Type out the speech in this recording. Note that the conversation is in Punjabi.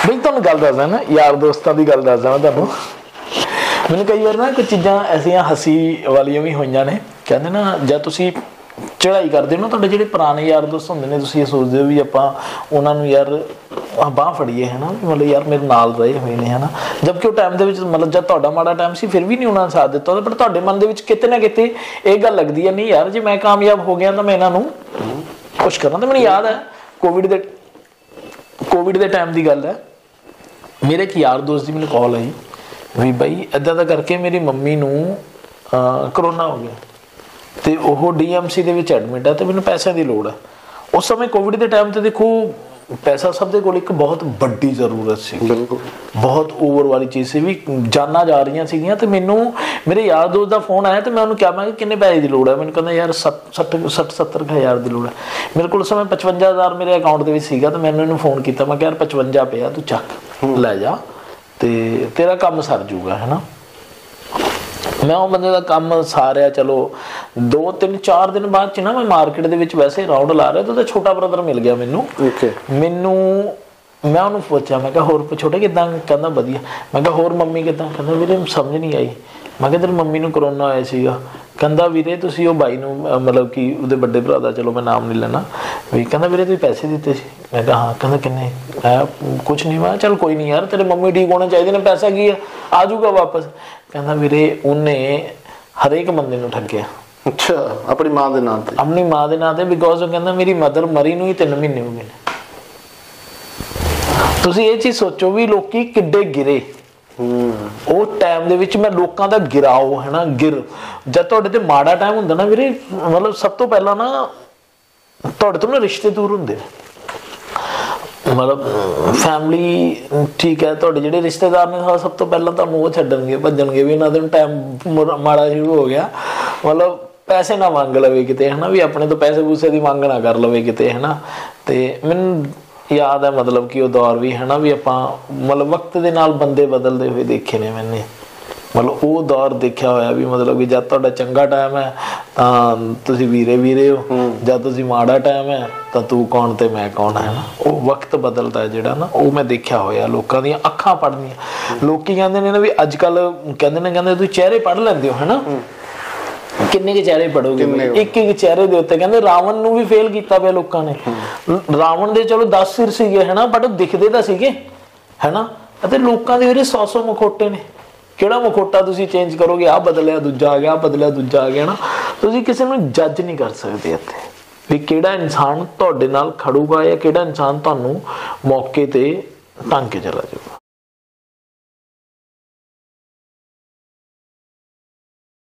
ਬਈ ਤੁਹਾਨੂੰ ਗੱਲ ਦੱਸਦਾ ਨਾ, ਯਾਰ ਦੋਸਤਾਂ ਦੀ ਗੱਲ ਦੱਸਦਾ ਮੈਂ ਤੁਹਾਨੂੰ। ਮੈਨੂੰ ਕਈ ਵਾਰ ਨਾ ਕੁਝ ਚੀਜ਼ਾਂ ਐਸੀਆਂ ਹੱਸੀ ਵਾਲੀਆਂ ਵੀ ਹੋਈਆਂ ਨੇ। ਕਹਿੰਦੇ ਨਾ ਜਦ ਤੁਸੀਂ ਚੜ੍ਹਾਈ ਕਰਦੇ ਹੋ ਨਾ, ਤੁਹਾਡੇ ਜਿਹੜੇ ਪੁਰਾਣੇ ਯਾਰ ਦੋਸਤ ਹੁੰਦੇ ਨੇ, ਤੁਸੀਂ ਇਹ ਸੋਚਦੇ ਹੋ ਵੀ ਆਪਾਂ ਉਹਨਾਂ ਨੂੰ ਯਾਰ ਬਾਂਹ ਫੜੀਏ, ਹੈ ਨਾ, ਮਤਲਬ ਯਾਰ ਮੇਰੇ ਨਾਲ ਰਹੇ ਹੋਏ ਨੇ, ਹੈ ਨਾ। ਜਦਕਿ ਉਹ ਟਾਈਮ ਦੇ ਵਿੱਚ ਮਤਲਬ ਜਦ ਤੁਹਾਡਾ ਮਾੜਾ ਟਾਈਮ ਸੀ ਫਿਰ ਵੀ ਨਹੀਂ ਉਹਨਾਂ ਨੇ ਸਾਥ ਦਿੱਤਾ, ਬਟ ਤੁਹਾਡੇ ਮਨ ਦੇ ਵਿੱਚ ਕਿਤੇ ਨਾ ਕਿਤੇ ਇਹ ਗੱਲ ਲੱਗਦੀ ਹੈ, ਨਹੀਂ ਯਾਰ ਜੇ ਮੈਂ ਕਾਮਯਾਬ ਹੋ ਗਿਆ ਤਾਂ ਮੈਂ ਇਹਨਾਂ ਨੂੰ ਕੁਛ ਕਰਨਾ। ਤਾਂ ਮੈਨੂੰ ਯਾਦ ਹੈ ਕੋਵਿਡ ਦੇ ਟਾਈਮ ਦੀ ਗੱਲ ਹੈ, ਮੇਰੇ ਇੱਕ ਯਾਰ ਦੋਸਤ ਦੀ ਮੈਨੂੰ ਕਾਲ ਆਈ ਵੀ ਬਾਈ ਇੱਦਾਂ ਦਾ ਕਰਕੇ ਮੇਰੀ ਮੰਮੀ ਨੂੰ ਕਰੋਨਾ ਹੋ ਗਿਆ ਅਤੇ ਉਹ DMC ਦੇ ਵਿੱਚ ਐਡਮਿਟ ਹੈ ਅਤੇ ਮੈਨੂੰ ਪੈਸਿਆਂ ਦੀ ਲੋੜ ਹੈ। ਉਸ ਸਮੇਂ ਕੋਵਿਡ ਦੇ ਟਾਈਮ 'ਤੇ ਦੇਖੋ ਪੈਸਾ ਸਭ ਦੇ ਕੋਲ ਇੱਕ ਬਹੁਤ ਵੱਡੀ ਜ਼ਰੂਰਤ ਸੀ, ਬਿਲਕੁਲ ਬਹੁਤ ਓਵਰ ਵਾਲੀ ਚੀਜ਼ ਸੀ, ਵੀ ਜਾਨਾਂ ਜਾ ਰਹੀਆਂ ਸੀਗੀਆਂ। ਅਤੇ ਮੈਨੂੰ ਮੇਰੇ ਯਾਰ ਦੋਸਤ ਦਾ ਫੋਨ ਆਇਆ ਅਤੇ ਮੈਂ ਉਹਨੂੰ ਕਿਹਾ, ਮੈਂ ਕਿਹਾ ਕਿੰਨੇ ਪੈਸੇ ਦੀ ਲੋੜ ਹੈ? ਮੈਨੂੰ ਕਹਿੰਦਾ ਯਾਰ 60-70 ਹਜ਼ਾਰ ਦੀ ਲੋੜ ਹੈ। ਮੇਰੇ ਕੋਲ ਉਸ ਸਮੇਂ 55,000 ਮੇਰੇ ਅਕਾਊਂਟ ਦੇ ਵਿੱਚ ਸੀਗਾ। ਅਤੇ ਮੈਨੂੰ ਇਹਨੂੰ ਫੋਨ ਕੀਤਾ, ਮੈਂ ਕਿਹਾ ਯਾਰ 55 ਪਿਆ, ਤੂੰ ਚੱਕ ਲੈ ਜਾ ਅਤੇ ਤੇਰਾ ਕੰਮ ਸਰ ਜੂਗਾ, ਹੈ ਨਾ। ਮੈਂ ਉਹ ਬੰਦੇ ਦਾ ਕੰਮ ਸਾਰਿਆ। ਚਲੋ 2-3-4 ਦਿਨ ਬਾਅਦ 'ਚ ਨਾ ਮੈਂ ਮਾਰਕੀਟ ਦੇ ਵਿੱਚ ਵੈਸੇ ਰਾਊਂਡ ਲਾ ਰਿਹਾ, ਤਾਂ ਉਹਦਾ ਛੋਟਾ ਬ੍ਰਦਰ ਮਿਲ ਗਿਆ ਮੈਨੂੰ। ਮੈਂ ਉਹਨੂੰ ਪੁੱਛਿਆ, ਮੈਂ ਕਿਹਾ ਹੋਰ ਛੋਟੇ ਕਿੱਦਾਂ? ਕਹਿੰਦਾ ਵਧੀਆ। ਮੈਂ ਕਿਹਾ ਹੋਰ ਮੰਮੀ ਕਿੱਦਾਂ? ਕਹਿੰਦਾ ਵੀਰੇ ਸਮਝ ਨਹੀਂ ਆਈ। ਮੈਂ ਕਿਹਾ ਤੇਰੀ ਮੰਮੀ ਨੂੰ ਕਰੋਨਾ ਹੋਇਆ ਸੀਗਾ। ਕਹਿੰਦਾ ਵੀਰੇ ਤੁਸੀਂ ਉਹ ਬਾਈ ਨੂੰ ਮਤਲਬ ਕਿ ਉਹਦੇ ਵੱਡੇ ਭਰਾ ਦਾ, ਚਲੋ ਮੈਂ ਨਾਮ ਨਹੀਂ ਲੈਣਾ, ਵੀ ਕਹਿੰਦਾ ਵੀਰੇ ਤੁਸੀਂ ਪੈਸੇ ਦਿੱਤੇ ਸੀ? ਮੈਂ ਕਿਹਾ ਹਾਂ। ਕਹਿੰਦਾ ਕਿੰਨੇ? ਮੈਂ ਕੁਛ ਨਹੀਂ। ਮੈਂ ਚੱਲ ਕੋਈ ਨਹੀਂ ਯਾਰ, ਤੇਰੇ ਮੰਮੀ ਠੀਕ ਹੋਣੇ ਚਾਹੀਦੇ ਨੇ, ਪੈਸਾ ਕੀ ਆ ਜਾਊਗਾ ਵਾਪਸ। ਕਹਿੰਦਾ ਵੀਰੇ ਉਹਨੇ ਹਰੇਕ ਬੰਦੇ ਨੂੰ ਠੱਗਿਆ। ਅੱਛਾ, ਆਪਣੀ ਮਾਂ ਦੇ ਨਾਂ ਤੇ? ਆਪਣੀ ਮਾਂ ਦੇ ਨਾਂ ਤੇ, ਬਿਕੋਜ਼ ਉਹ ਕਹਿੰਦਾ ਮੇਰੀ ਮਦਰ ਮਰੀ ਨੂੰ ਹੀ 3 ਮਹੀਨੇ ਹੋ ਗਏ ਨੇ। ਤੁਸੀਂ ਇਹ ਚੀਜ਼ ਸੋਚੋ ਵੀ ਲੋਕੀ ਕਿੱਡੇ ਗਿਰੇ ਉਹ ਟਾਈਮ ਦੇ ਵਿੱਚ। ਮੈਂ ਲੋਕਾਂ ਦਾ ਗਿਰਾਓ, ਹੈ ਨਾ, ਜਦ ਤੁਹਾਡੇ ਤੇ ਮਾੜਾ ਟਾਈਮ ਹੁੰਦਾ ਨਾ ਵੀਰੇ, ਮਤਲਬ ਸਭ ਤੋਂ ਪਹਿਲਾਂ ਨਾ ਤੁਹਾਡੇ ਤੋਂ ਨਾ ਰਿਸ਼ਤੇ ਦੂਰ ਹੁੰਦੇ ਨੇ। ਮਤਲਬ ਫੈਮਿਲੀ ਠੀਕ ਹੈ, ਤੁਹਾਡੇ ਜਿਹੜੇ ਰਿਸ਼ਤੇਦਾਰ ਨੇ ਸਭ ਤੋਂ ਪਹਿਲਾਂ ਤੁਹਾਨੂੰ ਉਹ ਛੱਡਣਗੇ, ਭੱਜਣਗੇ ਵੀ ਇਹਨਾਂ ਦਾ ਟਾਈਮ ਮਾੜਾ ਸ਼ੁਰੂ ਹੋ ਗਿਆ। ਮਤਲਬ ਪੈਸੇ ਨਾ ਮੰਗ ਲਵੇ ਕਿਤੇ, ਹੈ ਨਾ, ਵੀ ਆਪਣੇ ਤੋਂ ਪੈਸੇ ਪੂਸੇ ਦੀ ਮੰਗ ਨਾ ਕਰ ਲਵੇ ਕਿਤੇ, ਹੈ ਨਾ। ਅਤੇ ਮੈਨੂੰ ਯਾਦ ਹੈ ਮਤਲਬ ਕਿ ਉਹ ਦੌਰ ਵੀ, ਹੈ ਨਾ, ਵੀ ਆਪਾਂ ਮਤਲਬ ਵਕਤ ਦੇ ਨਾਲ ਬੰਦੇ ਬਦਲਦੇ ਹੋਏ ਦੇਖੇ ਨੇ ਮੈਨੇ। ਮਤਲਬ ਉਹ ਦੌਰ ਦੇਖਿਆ ਹੋਇਆ ਵੀ ਮਤਲਬ ਕਿ ਜਦ ਤੁਹਾਡਾ ਚੰਗਾ ਟਾਈਮ ਹੈ ਤਾਂ ਤੁਸੀਂ ਵੀਰੇ ਹੋ, ਜਦ ਤੁਸੀਂ ਮਾੜਾ ਟਾਈਮ ਹੈ ਤਾਂ ਤੂੰ ਕੌਣ ਤੇ ਮੈਂ ਕੌਣ, ਹੈ ਨਾ। ਉਹ ਵਕਤ ਬਦਲਦਾ ਜਿਹੜਾ ਨਾ, ਉਹ ਮੈਂ ਦੇਖਿਆ ਹੋਇਆ। ਲੋਕਾਂ ਦੀਆਂ ਅੱਖਾਂ ਪੜ੍ਹਨੀਆਂ। ਲੋਕੀ ਕਹਿੰਦੇ ਨੇ ਨਾ ਵੀ ਅੱਜ ਕੱਲ੍ਹ ਕਹਿੰਦੇ ਤੁਸੀਂ ਚਿਹਰੇ ਪੜ੍ਹ ਲੈਂਦੇ ਹੋ, ਹੈ ਨਾ। ਕਿੰਨੇ ਕੁ ਚਿਹਰੇ ਪੜੋਗੇ? ਇੱਕ ਚਿਹਰੇ ਦੇ ਉੱਤੇ। ਕਹਿੰਦੇ ਰਾਵਣ ਨੂੰ ਵੀ ਫੇਲ ਕੀਤਾ ਪਿਆ ਲੋਕਾਂ ਨੇ। ਰਾਵਣ ਦੇ ਚਲੋ 10 ਸਿਰ ਸੀਗੇ, ਹੈ ਨਾ, ਬਟ ਦਿਖਦੇ ਤਾਂ ਸੀਗੇ, ਹੈ ਨਾ। ਅਤੇ ਲੋਕਾਂ ਦੇ ਜਿਹੜੇ 100 ਮਖੌਟੇ ਨੇ। ਕਿਹੜਾ ਮਖੌਟਾ ਤੁਸੀਂ ਚੇਂਜ ਕਰੋਗੇ? ਆਹ ਬਦਲਿਆ ਦੂਜਾ ਆ ਗਿਆ, ਆਹ ਬਦਲਿਆ ਦੂਜਾ ਆ ਗਿਆ ਨਾ। ਤੁਸੀਂ ਕਿਸੇ ਨੂੰ ਜੱਜ ਨਹੀਂ ਕਰ ਸਕਦੇ ਇੱਥੇ ਵੀ ਕਿਹੜਾ ਇਨਸਾਨ ਤੁਹਾਡੇ ਨਾਲ ਖੜੂਗਾ ਜਾਂ ਕਿਹੜਾ ਇਨਸਾਨ ਤੁਹਾਨੂੰ ਮੌਕੇ ਤੇ ਟੰਗ ਕੇ ਚਲਾ ਜਾਊਗਾ।